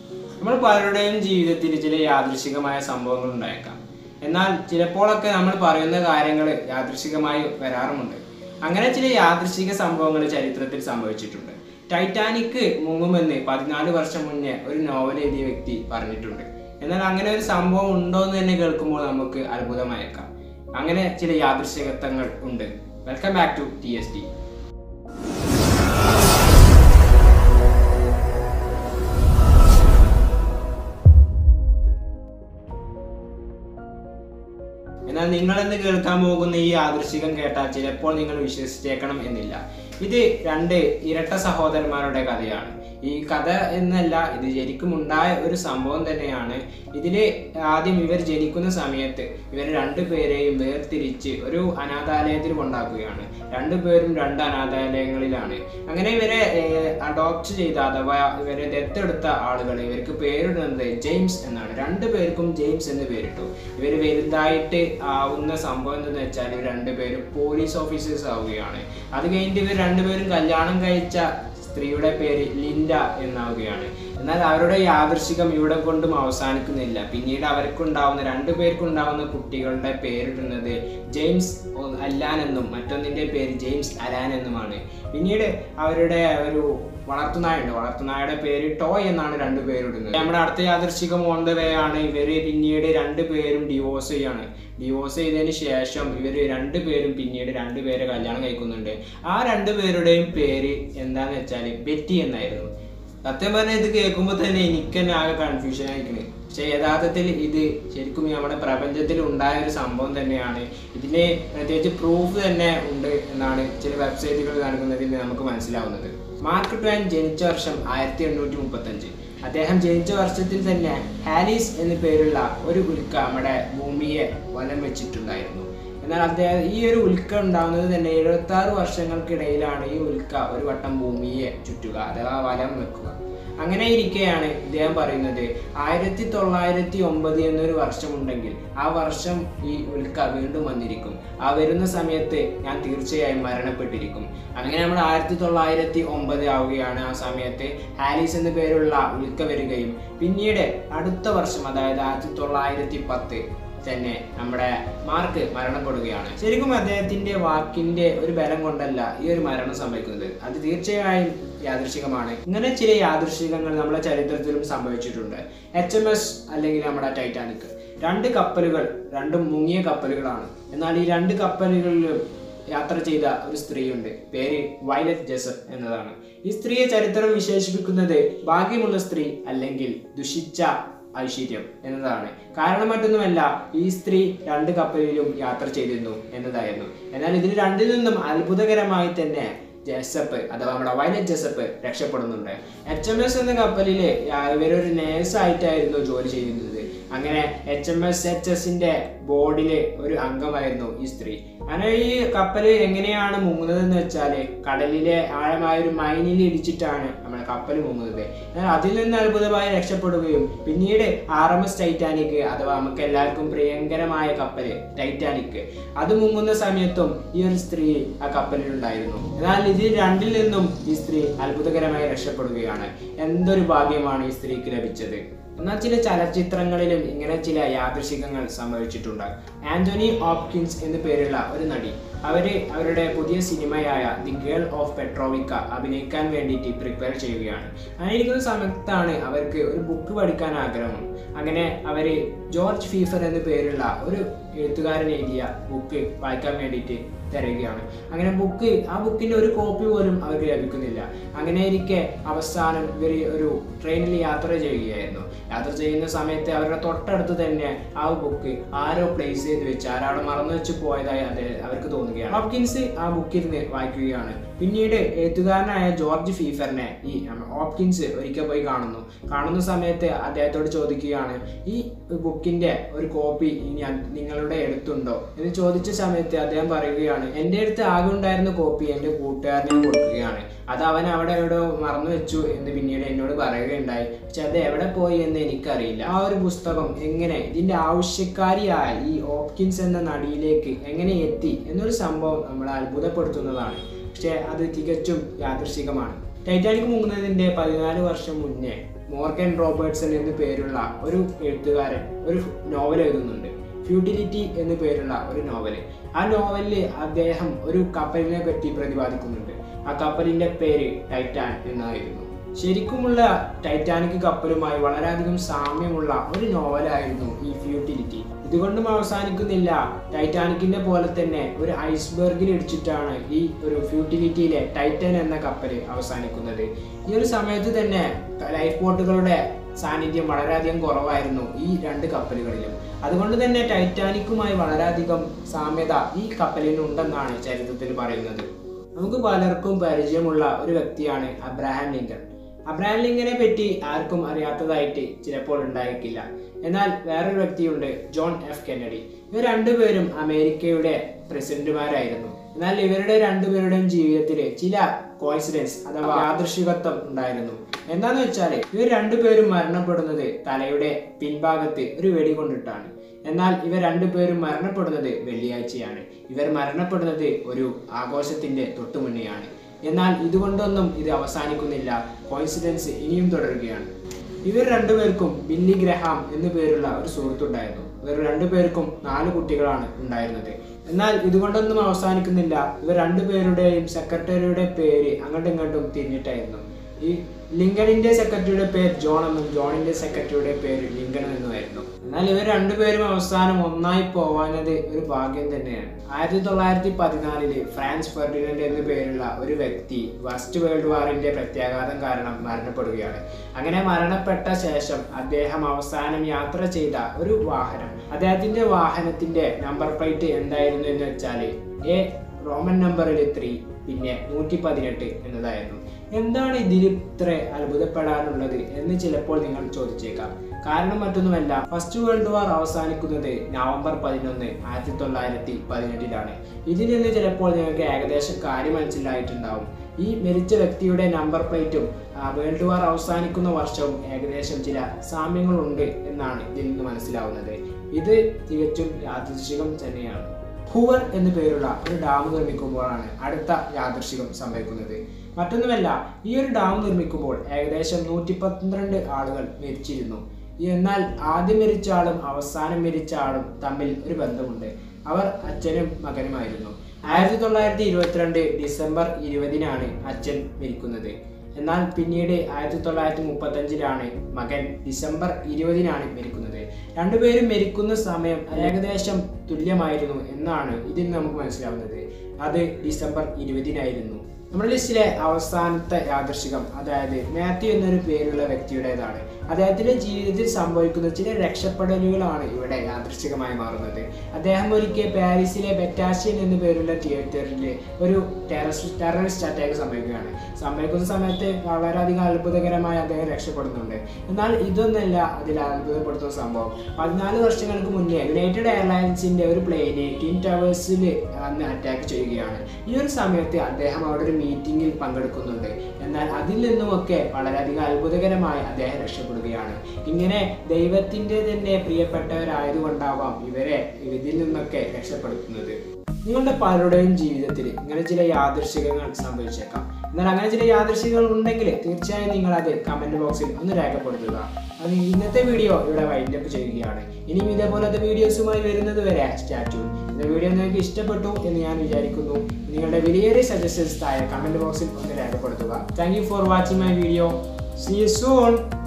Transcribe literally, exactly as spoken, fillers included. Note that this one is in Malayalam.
നമ്മൾ പലരുടെയും ജീവിതത്തിൽ ചില യാദൃശികമായ സംഭവങ്ങൾ ഉണ്ടായേക്കാം. എന്നാൽ ചിലപ്പോഴൊക്കെ നമ്മൾ പറയുന്ന കാര്യങ്ങൾ യാദൃശികമായി വരാറുമുണ്ട്. അങ്ങനെ ചില യാദൃശിക സംഭവങ്ങൾ ചരിത്രത്തിൽ സംഭവിച്ചിട്ടുണ്ട്. ടൈറ്റാനിക് മുങ്ങുമെന്ന് പതിനാല് വർഷം മുന്നേ ഒരു നോവൽ എഴുതിയ വ്യക്തി പറഞ്ഞിട്ടുണ്ട്. എന്നാൽ അങ്ങനെ ഒരു സംഭവം ഉണ്ടോ എന്ന് തന്നെ കേൾക്കുമ്പോൾ നമുക്ക് അത്ഭുതമായേക്കാം. അങ്ങനെ ചില യാദൃശികത്വങ്ങൾ ഉണ്ട്. Welcome back to T S D. എന്നാൽ നിങ്ങളെന്ന് കേൾക്കാൻ പോകുന്ന ഈ യാദൃശികം കേട്ടാൽ ചിലപ്പോൾ നിങ്ങൾ വിശ്വസിച്ചേക്കണം എന്നില്ല. ഇത് രണ്ട് ഇരട്ട സഹോദരന്മാരുടെ കഥയാണ്. ഈ കഥ എന്നല്ല, ഇത് ശരിക്കും ഉണ്ടായ ഒരു സംഭവം തന്നെയാണ്. ഇതിൽ ആദ്യം ഇവർ ജനിക്കുന്ന സമയത്ത് ഇവർ രണ്ടുപേരെയും വേർതിരിച്ച് ഒരു അനാഥാലയത്തിൽ കൊണ്ടാക്കുകയാണ്. രണ്ടുപേരും രണ്ട് അനാഥാലയങ്ങളിലാണ്. അങ്ങനെ ഇവരെ അഡോപ്റ്റ് ചെയ്ത അഥവാ ഇവരെ ദത്തെടുത്ത ആളുകൾ ഇവർക്ക് പേരിടുന്നത് ജെയിംസ് എന്നാണ്. രണ്ടുപേർക്കും ജെയിംസ് എന്ന് പേരിട്ടു. ഇവർ വലുതായിട്ട് ആവുന്ന സംഭവം എന്തെന്ന് വെച്ചാൽ ഇവർ രണ്ടുപേരും പോലീസ് ഓഫീസേഴ്സ് ആവുകയാണ്. അത് കഴിഞ്ഞിട്ട് ഇവർ രണ്ടുപേരും കല്യാണം കഴിച്ച സ്ത്രീയുടെ പേര് ലിൻഡ എന്നാവുകയാണ്. എന്നാൽ അവരുടെ യാദൃശികം ഇവിടെ കൊണ്ടും അവസാനിക്കുന്നില്ല. പിന്നീട് അവർക്കുണ്ടാവുന്ന രണ്ടു പേർക്കുണ്ടാവുന്ന കുട്ടികളുടെ പേരിടുന്നത് ജെയിംസ് അലാൻ എന്നും മറ്റൊന്നിൻ്റെ പേര് ജെയിംസ് അലാൻ എന്നുമാണ്. പിന്നീട് അവരുടെ ഒരു വളർത്തുനായുണ്ട്. വളർത്തുനായുടെ പേര് ടോയ് എന്നാണ് രണ്ടു പേരിടുന്നത്. നമ്മുടെ അടുത്ത യാദൃശികം ഓൺ ദ വേ ആണ്. ഇവര് പിന്നീട് രണ്ടുപേരും ഡിവോഴ്സ് ചെയ്യാണ്. ഡിവോഴ്സ് ചെയ്തതിന് ശേഷം ഇവർ രണ്ടുപേരും പിന്നീട് രണ്ടുപേരെ കല്യാണം കഴിക്കുന്നുണ്ട്. ആ രണ്ടുപേരുടെയും പേര് എന്താന്ന് വെച്ചാൽ ബെറ്റി എന്നായിരുന്നു. സത്യം പറഞ്ഞാൽ ഇത് കേൾക്കുമ്പോൾ തന്നെ എനിക്ക് തന്നെ ആകെ കൺഫ്യൂഷൻ ആയിരിക്കുന്നത്. പക്ഷെ യഥാർത്ഥത്തിൽ ഇത് ശരിക്കും നമ്മുടെ പ്രപഞ്ചത്തിൽ ഉണ്ടായ ഒരു സംഭവം തന്നെയാണ്. ഇതിന് പ്രത്യേകിച്ച് പ്രൂഫ് തന്നെ ഉണ്ട് എന്നാണ് ചില വെബ്സൈറ്റുകൾ കാണിക്കുന്നതിൽ നമുക്ക് മനസ്സിലാവുന്നത്. മാർക്ക് ട്വൈൻ ജനിച്ച വർഷം ആയിരത്തി എണ്ണൂറ്റി മുപ്പത്തഞ്ച്. അദ്ദേഹം ജനിച്ച വർഷത്തിൽ തന്നെ ഹാലിസ് എന്നു പേരുള്ള ഒരു ഉൽക്ക നമ്മുടെ ഭൂമിയെ വലം വെച്ചിട്ടുണ്ടായിരുന്നു. എന്നാൽ അദ്ദേഹം ഈ ഒരു ഉൽക്ക ഉണ്ടാകുന്നത് തന്നെ എഴുപത്തി ആറ് വർഷങ്ങൾക്കിടയിലാണ് ഈ ഉൽക്ക ഒരു വട്ടം ഭൂമിയെ ചുറ്റുക അഥവാ വലം വെക്കുക. അങ്ങനെ ഇരിക്കെയാണ് ഇദ്ദേഹം പറയുന്നത് ആയിരത്തി തൊള്ളായിരത്തി ഒമ്പത് എന്നൊരു വർഷമുണ്ടെങ്കിൽ ആ വർഷം ഈ ഉൽക്ക വീണ്ടും വന്നിരിക്കും. ആ വരുന്ന സമയത്ത് ഞാൻ തീർച്ചയായും മരണപ്പെട്ടിരിക്കും. അങ്ങനെ നമ്മൾ ആയിരത്തി തൊള്ളായിരത്തി ഒമ്പത് ആവുകയാണ്. ആ സമയത്ത് ഹാലിസ് എന്ന പേരുള്ള ഉൽക്ക വരികയും പിന്നീട് അടുത്ത വർഷം അതായത് ആയിരത്തി തൊള്ളായിരത്തി പത്ത് തന്നെ നമ്മുടെ മാർക്ക് മരണപ്പെടുകയാണ്. ശരിക്കും അദ്ദേഹത്തിന്റെ വാക്കിന്റെ ഒരു ബലം കൊണ്ടല്ല ഈ ഒരു മരണം സംഭവിക്കുന്നത്. അത് തീർച്ചയായും യാദൃശികമാണ്. ഇങ്ങനെ ചില യാദൃശികങ്ങൾ നമ്മുടെ ചരിത്രത്തിലും സംഭവിച്ചിട്ടുണ്ട്. എച്ച് എം എസ് അല്ലെങ്കിൽ നമ്മുടെ ടൈറ്റാനിക് രണ്ട് കപ്പലുകൾ രണ്ടും മുങ്ങിയ കപ്പലുകളാണ്. എന്നാൽ ഈ രണ്ട് കപ്പലുകളിലും യാത്ര ചെയ്ത ഒരു സ്ത്രീയുണ്ട്. പേര് വയലറ്റ് ജെസപ്പ് എന്നതാണ്. ഈ സ്ത്രീയെ ചരിത്രം വിശേഷിപ്പിക്കുന്നത് ഭാഗ്യമുള്ള സ്ത്രീ അല്ലെങ്കിൽ ദുഷിച്ച ഐശ്വര്യം എന്നതാണ്. കാരണം മറ്റൊന്നുമല്ല, ഈ സ്ത്രീ രണ്ട് കപ്പലിലും യാത്ര ചെയ്തിരുന്നു എന്നതായിരുന്നു. എന്നാൽ ഇതിൽ രണ്ടിൽ നിന്നും അത്ഭുതകരമായി തന്നെ ജെസപ്പ് അഥവാ നമ്മുടെ വയലറ്റ് ജെസപ്പ് രക്ഷപ്പെടുന്നുണ്ട്. എച്ച് എം എസ് എന്ന കപ്പലില് ഇവരൊരു നേഴ്സായിട്ടായിരുന്നു ജോലി ചെയ്യുന്നത്. അങ്ങനെ എച്ച് എം എസ് എച്ച് എസിന്റെ ബോർഡിലെ ഒരു അംഗമായിരുന്നു ഈ സ്ത്രീ. അങ്ങനെ ഈ കപ്പൽ എങ്ങനെയാണ് മുങ്ങുന്നത് എന്ന് വെച്ചാല് കടലിലെ ആഴമായ ഒരു മൈനിൽ ഇടിച്ചിട്ടാണ് നമ്മുടെ കപ്പൽ മുങ്ങുന്നത്. എന്നാൽ അതിൽ നിന്ന് അത്ഭുതമായി രക്ഷപ്പെടുകയും പിന്നീട് ആർ എം എസ് ടൈറ്റാനിക് അഥവാ നമുക്ക് എല്ലാവർക്കും പ്രിയങ്കരമായ കപ്പല് ടൈറ്റാനിക് അത് മുങ്ങുന്ന സമയത്തും ഈ ഒരു സ്ത്രീ ആ കപ്പലിലുണ്ടായിരുന്നു. എന്നാൽ ഇതിൽ രണ്ടിൽ നിന്നും ഈ സ്ത്രീ അത്ഭുതകരമായി രക്ഷപ്പെടുകയാണ്. എന്തൊരു ഭാഗ്യമാണ് ഈ സ്ത്രീക്ക് ലഭിച്ചത്. എന്നാൽ ചില ചലച്ചിത്രങ്ങളിലും ഇങ്ങനെ ചില യാദൃശികങ്ങൾ സംഭവിച്ചിട്ടുണ്ട്. ആന്റണി ഹോപ്കിൻസ് എന്നു പേരുള്ള ഒരു നടി അവര് അവരുടെ പുതിയ സിനിമയായ ദി ഗേൾ ഓഫ് പെട്രോവിക്ക അഭിനയിക്കാൻ വേണ്ടിയിട്ട് പ്രിപ്പയർ ചെയ്യുകയാണ്. അങ്ങനെയിരിക്കുന്ന സമയത്താണ് അവർക്ക് ഒരു ബുക്ക് പഠിക്കാൻ ആഗ്രഹം. അങ്ങനെ അവര് ജോർജ് ഫീഫർ എന്നു പേരുള്ള ഒരു എഴുത്തുകാരൻ എഴുതിയ ബുക്ക് വായിക്കാൻ വേണ്ടിയിട്ട് തിരയുകയാണ്. അങ്ങനെ ബുക്ക് ആ ബുക്കിന്റെ ഒരു കോപ്പി പോലും അവർക്ക് ലഭിക്കുന്നില്ല. അങ്ങനെ ഇരിക്കെ അവസാനം ഇവർ ഒരു ട്രെയിനിൽ യാത്ര ചെയ്യുകയായിരുന്നു. യാത്ര ചെയ്യുന്ന സമയത്ത് അവരുടെ തൊട്ടടുത്ത് തന്നെ ആ ബുക്ക് ആരോ പ്ലേസ് ചെയ്ത് വെച്ച് ആരാളെ മറന്നു വെച്ച് പോയതായി അത് അവർക്ക് തോന്നുകയാണ്. ഹോപ്കിൻസ് ആ ബുക്കിരുന്ന് വായിക്കുകയാണ്. പിന്നീട് എഴുത്തുകാരനായ ജോർജ് ഫീഫറിനെ ഈ ഹോപ്കിൻസ് ഒരിക്കൽ പോയി കാണുന്നു. കാണുന്ന സമയത്ത് അദ്ദേഹത്തോട് ചോദിക്കുകയാണ്, ഈ ബുക്കിന്റെ ഒരു കോപ്പി ഞാൻ നിങ്ങളുടെ അടുത്തുണ്ടോ എന്ന് ചോദിച്ച സമയത്ത് അദ്ദേഹം പറയുകയാണ്, എൻ്റെ അടുത്ത് ആകെ ഉണ്ടായിരുന്ന കോപ്പി എൻ്റെ കൂട്ടുകാരനെ കൊടുക്കുകയാണ്. അത് അവൻ അവിടെ എവിടെ മറന്നു വെച്ചു എന്ന് പിന്നീട് എന്നോട് പറയുകയുണ്ടായി. പക്ഷെ അത് എവിടെ പോയി എന്ന് എനിക്കറിയില്ല. ആ ഒരു പുസ്തകം എങ്ങനെ ഇതിന്റെ ആവശ്യക്കാരിയായ ഈ ഹോപ്കിൻസ് എന്ന നടിയിലേക്ക് എങ്ങനെ എത്തി എന്നൊരു സംഭവം നമ്മളെ അത്ഭുതപ്പെടുത്തുന്നതാണ്. പക്ഷെ അത് തികച്ചും യാദൃശികമാണ്. ടൈറ്റാനിക് മുങ്ങുന്നതിന്റെ പതിനാല് വർഷം മുന്നേ മോർഗൻ റോബർട്ട്സൺ എന്ന് പേരുള്ള ഒരു എഴുത്തുകാരൻ ഒരു നോവൽ എഴുതുന്നുണ്ട്. ഫ്യൂട്ടിലിറ്റി എന്ന് പേരുള്ള ഒരു നോവല്. ആ നോവലിൽ അദ്ദേഹം ഒരു കപ്പലിനെ പറ്റി പ്രതിപാദിക്കുന്നുണ്ട്. ആ കപ്പലിന്റെ പേര് ടൈറ്റാൻ എന്നായിരുന്നു. ശരിക്കുമുള്ള ടൈറ്റാനിക് കപ്പലുമായി വളരെയധികം സാമ്യമുള്ള ഒരു നോവലായിരുന്നു ഈ ഫ്യൂട്ടിലിറ്റി. ഇതുകൊണ്ടും അവസാനിക്കുന്നില്ല. ടൈറ്റാനിക്കിന്റെ പോലെ തന്നെ ഒരു ഐസ്ബർഗിൽ ഇടിച്ചിട്ടാണ് ഈ ഒരു ഫ്യൂട്ടിലിറ്റിയിലെ ടൈറ്റൻ എന്ന കപ്പല് അവസാനിക്കുന്നത്. ഈ ഒരു സമയത്ത് തന്നെ ലൈഫ് ബോട്ടുകളുടെ സാന്നിധ്യം വളരെയധികം കുറവായിരുന്നു ഈ രണ്ട് കപ്പലുകളിലും. അതുകൊണ്ട് തന്നെ ടൈറ്റാനിക്കുമായി വളരെയധികം സാമ്യത ഈ കപ്പലിനുണ്ടെന്നാണ് ചരിത്രത്തിൽ പറയുന്നത്. നമുക്ക് പലർക്കും പരിചയമുള്ള ഒരു വ്യക്തിയാണ് അബ്രഹാം ലിങ്കൺ. അബ്രഹാം ലിങ്കനെ പറ്റി ആർക്കും അറിയാത്തതായിട്ട് ചിലപ്പോൾ ഉണ്ടായിരിക്കില്ല. എന്നാൽ വേറൊരു വ്യക്തിയുണ്ട്, ജോൺ എഫ് കെന്നഡി. ഇവർ രണ്ടുപേരും അമേരിക്കയുടെ പ്രസിഡന്റുമാരായിരുന്നു. എന്നാൽ ഇവരുടെ രണ്ടുപേരുടെയും ജീവിതത്തിൽ ചില കോയിൻസിഡൻസ് അഥവാ യാദൃശ്ചികത്വം ഉണ്ടായിരുന്നു. എന്താന്ന് വെച്ചാൽ ഇവർ രണ്ടുപേരും മരണപ്പെടുന്നത് തലയുടെ പിൻഭാഗത്ത് ഒരു വെടി കൊണ്ടിട്ടാണ്. എന്നാൽ ഇവർ രണ്ടുപേരും മരണപ്പെടുന്നത് വെള്ളിയാഴ്ചയാണ്. ഇവർ മരണപ്പെടുന്നത് ഒരു ആഘോഷത്തിന്റെ തൊട്ടുമുന്നെയാണ്. എന്നാൽ ഇതുകൊണ്ടൊന്നും ഇത് അവസാനിക്കുന്നില്ല. കോയിൻസിഡൻസ് ഇനിയും തുടരുകയാണ്. ഇവർ രണ്ടുപേർക്കും ബില്ലി ഗ്രഹാം എന്നു പേരുള്ള ഒരു സുഹൃത്തുണ്ടായിരുന്നു. ഇവർ രണ്ടുപേർക്കും നാല് കുട്ടികളാണ് ഉണ്ടായിരുന്നത്. എന്നാൽ ഇതുകൊണ്ടൊന്നും അവസാനിക്കുന്നില്ല. ഇവർ രണ്ടുപേരുടെയും സെക്രട്ടറിയുടെ പേര് അങ്ങോട്ടും ഇങ്ങോട്ടും തിരിഞ്ഞിട്ടായിരുന്നു. ഈ ലിങ്കണിന്റെ സെക്രട്ടറിയുടെ പേര് ജോൺ എന്നും ജോണിന്റെ സെക്രട്ടറിയുടെ പേര് ലിങ്കൺ എന്നുമായിരുന്നു. എന്നാൽ ഇവർ രണ്ടുപേരും അവസാനം ഒന്നായി പോവാനത് ഒരു ഭാഗ്യം തന്നെയാണ്. ആയിരത്തി തൊള്ളായിരത്തി പതിനാലില് ഫ്രാൻസ് ഫെർഡിനൻഡ് എന്നു പേരുള്ള ഒരു വ്യക്തി ഫസ്റ്റ് വേൾഡ് വാറിന്റെ പ്രത്യാഘാതം കാരണം മരണപ്പെടുകയാണ്. അങ്ങനെ മരണപ്പെട്ട ശേഷം അദ്ദേഹം അവസാനം യാത്ര ചെയ്ത ഒരു വാഹനം, അദ്ദേഹത്തിന്റെ വാഹനത്തിന്റെ നമ്പർ പ്ലേറ്റ് എന്തായിരുന്നു എന്ന് വെച്ചാൽ എ റോമൻ നമ്പറിൽ ത്രീ പിന്നെ നൂറ്റി പതിനെട്ട് എന്നതായിരുന്നു. എന്താണ് ഇതിൽ ഇത്ര അത്ഭുതപ്പെടാനുള്ളത് എന്ന് ചിലപ്പോൾ നിങ്ങൾ ചോദിച്ചേക്കാം. കാരണം മറ്റൊന്നുമല്ല, ഫസ്റ്റ് വേൾഡ് വാർ അവസാനിക്കുന്നത് നവംബർ പതിനൊന്ന് ആയിരത്തി തൊള്ളായിരത്തി പതിനെട്ടിലാണ്. ഇതിൽ നിന്ന് ചിലപ്പോൾ നിങ്ങൾക്ക് ഏകദേശം കാര്യം മനസ്സിലായിട്ടുണ്ടാവും. ഈ മരിച്ച വ്യക്തിയുടെ നമ്പർ പ്ലേറ്റും വേൾഡ് വാർ അവസാനിക്കുന്ന വർഷവും ഏകദേശം ചില സാമ്യങ്ങളുണ്ട് എന്നാണ് ഇതിൽ നിന്ന് മനസ്സിലാവുന്നത്. ഇത് തികച്ചും യാദൃശ്ചികം തന്നെയാണ്. ഹൂവർ എന്നു പേരുള്ള ഒരു ഡാം നിർമ്മിക്കുമ്പോഴാണ് അടുത്ത യാദൃശ്ചികം സംഭവിക്കുന്നത്. മറ്റൊന്നുമല്ല, ഈ ഒരു ഡാം നിർമ്മിക്കുമ്പോൾ ഏകദേശം നൂറ്റി പന്ത്രണ്ട് ആളുകൾ മരിച്ചിരുന്നു. എന്നാൽ ആദ്യം മരിച്ച ആളും അവസാനം മരിച്ച ആളും തമ്മിൽ ഒരു ബന്ധമുണ്ട്. അവർ അച്ഛനും മകനുമായിരുന്നു. ആയിരത്തി തൊള്ളായിരത്തി ഇരുപത്തിരണ്ട് ഡിസംബർ ഇരുപതിനാണ് അച്ഛൻ മരിക്കുന്നത്. എന്നാൽ പിന്നീട് ആയിരത്തി തൊള്ളായിരത്തി മുപ്പത്തി അഞ്ചിലാണ് മകൻ ഡിസംബർ ഇരുപതിനാണ് മരിക്കുന്നത്. രണ്ടുപേരും മരിക്കുന്ന സമയം ഏകദേശം തുല്യമായിരുന്നു എന്നാണ് ഇതിൽ നമുക്ക് മനസ്സിലാവുന്നത്. അത് ഡിസംബർ ഇരുപതിനായിരുന്നു. നമ്മുടെ ലിസ്റ്റിലെ അവസാനത്തെ യാദൃശ്ചികം, അതായത് മാത്യു എന്നൊരു പേരുള്ള വ്യക്തിയുടേതാണ്. അദ്ദേഹത്തിന്റെ ജീവിതത്തിൽ സംഭവിക്കുന്ന ചില രക്ഷപ്പെടലുകളാണ് ഇവിടെ യാദൃശ്ചികമായി മാറുന്നത്. അദ്ദേഹം ഒരിക്കൽ പാരീസിലെ ബെറ്റാഷ്യൻ എന്നു പേരുള്ള തിയേറ്ററിൽ ഒരു ടെററിസ്റ്റ് ടെററിസ്റ്റ് അറ്റാക്ക് സംഭവിക്കുകയാണ്. സംഭവിക്കുന്ന സമയത്ത് വളരെയധികം അത്ഭുതകരമായി അദ്ദേഹം രക്ഷപ്പെടുന്നുണ്ട്. എന്നാൽ ഇതൊന്നല്ല അതിൽ അത്ഭുതപ്പെടുത്തുന്ന സംഭവം. പതിനാല് വർഷങ്ങൾക്ക് മുന്നേ യുണൈറ്റഡ് എയർലൈൻസിന്റെ ഒരു പ്ലെയിന് ട്വിൻ ടവേഴ്സിൽ അന്ന് അറ്റാക്ക് ചെയ്യുകയാണ്. ഈ ഒരു സമയത്ത് അദ്ദേഹം അവിടെ ഒരു മീറ്റിംഗിൽ പങ്കെടുക്കുന്നുണ്ട്. എന്നാൽ അതിൽ നിന്നുമൊക്കെ വളരെയധികം അത്ഭുതകരമായി അദ്ദേഹം രക്ഷപ്പെടുകയാണ്. ഇങ്ങനെ ദൈവത്തിന്റെ തന്നെ പ്രിയപ്പെട്ടവരായതുകൊണ്ടാവാം ഇവരെ ഇതിൽ നിന്നൊക്കെ രക്ഷപ്പെടുത്തുന്നത്. നിങ്ങളുടെ പലരുടെയും ജീവിതത്തിൽ ഇങ്ങനെ ചില യാദൃശ്ചികങ്ങൾ സംഭവിച്ചേക്കാം. എന്നാൽ അങ്ങനെ ചില യാദൃശ്ചികങ്ങൾ ഉണ്ടെങ്കിൽ തീർച്ചയായും നിങ്ങൾ അത് കമന്റ് ബോക്സിൽ ഒന്ന് രേഖപ്പെടുത്തുക. അത് ഇന്നത്തെ വീഡിയോ ഇവിടെ വൈൻഡ് അപ്പ് ചെയ്യുകയാണ്. ഇനിയും ഇതേപോലത്തെ വീഡിയോസുമായി വരുന്നത് വരെ സ്റ്റാറ്റു. ഇന്നത്തെ വീഡിയോ നിങ്ങൾക്ക് ഇഷ്ടപ്പെട്ടു എന്ന് ഞാൻ വിചാരിക്കുന്നു. നിങ്ങളുടെ വിലയേറിയ സജഷൻസ് താഴെ കമന്റ് ബോക്സിൽ ഒന്ന് രേഖപ്പെടുത്തുക. Thank you for watching my video. See you soon.